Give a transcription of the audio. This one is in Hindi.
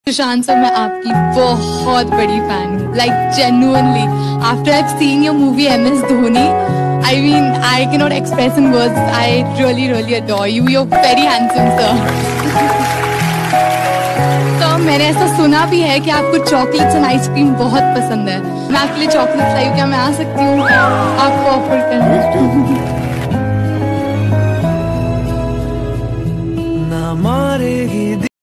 सुशांत सर, मैं आपकी बहुत बड़ी फैन हूँ, like genuinely. After I seen your movie MS Dhoni, I mean, I cannot express in words. I really adore you. You're very handsome, sir. तो मैंने ऐसा सुना भी है कि आपको चॉकलेट्स एंड आइसक्रीम बहुत पसंद है। मैं आपके लिए चॉकलेट्स लाई हूँ, क्या मैं आ सकती हूँ आपको ऑफर करने?